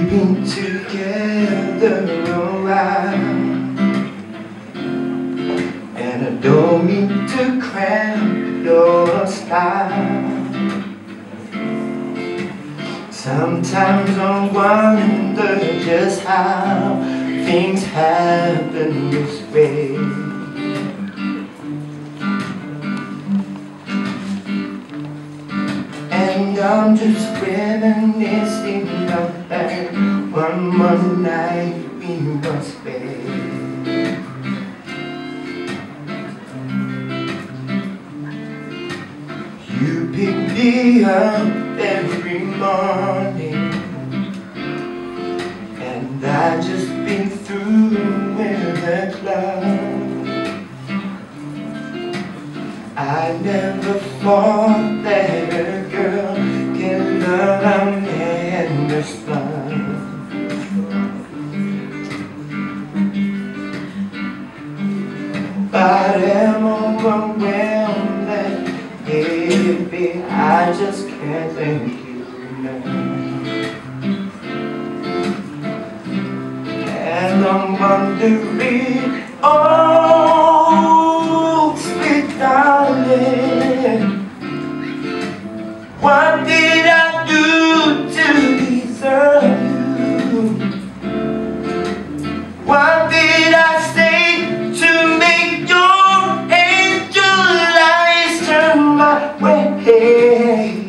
We've been together a while, and I don't mean to cramp your style. Sometimes I wonder just how things happen this way. And I'm just reminiscing of that one more night we once spent. You pick me up every morning, and I just been through with the club. I never thought that a girl can love a man this much. But I'm overwhelmed that baby, I just can't thank you enough. And I'm wondering, oh, sweet darling, what did I do to deserve you? What did I say to make your angel eyes turn my way?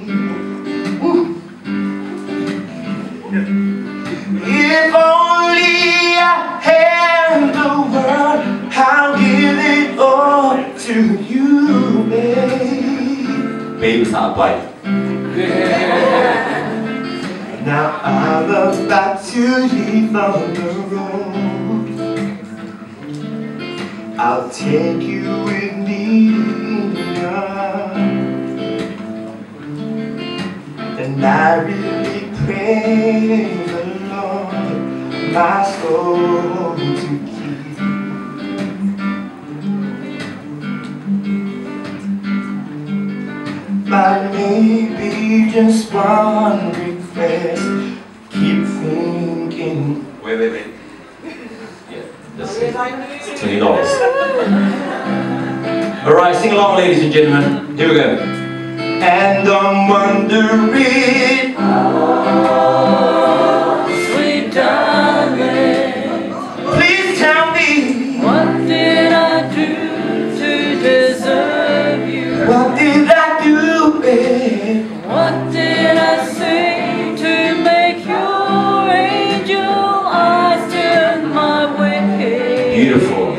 If only I had the world, I'll give it all to you, babe. Baby's not white. Now I'm about to leave on the road. I'll take you with me, and I really pray the Lord my soul to keep. But maybe just one request, keep thinking. Wait. Yeah, that's it. It's $20. Alright, sing along, ladies and gentlemen. Here we go. And I'm wondering, oh, sweet darling, please tell me, what did I do to deserve you? What did I do, babe? What did I say to make your angel eyes turn my way? Beautiful.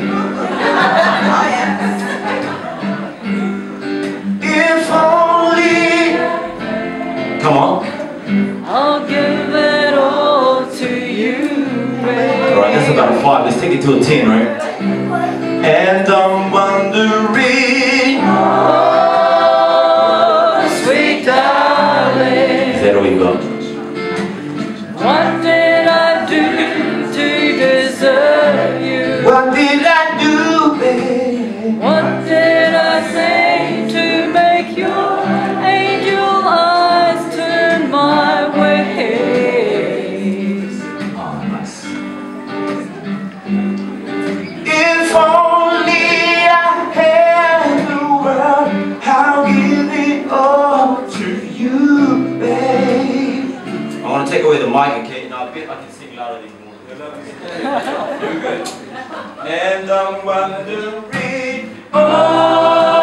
If only, come on. I'll give it all to you, babe. Alright, that's about a 5. Let's take it to a 10, right? And I'm wondering, oh, sweet darling, is that all you got? what did I do to deserve you? What did I do, babe? What did I say to make your angel eyes turn my way? Oh, nice. If only I had the world, I'll give it all to you, babe. I want to take away the mic, okay? Now I bet I can sing louder than you want. Here we go. And I'm wondering, oh,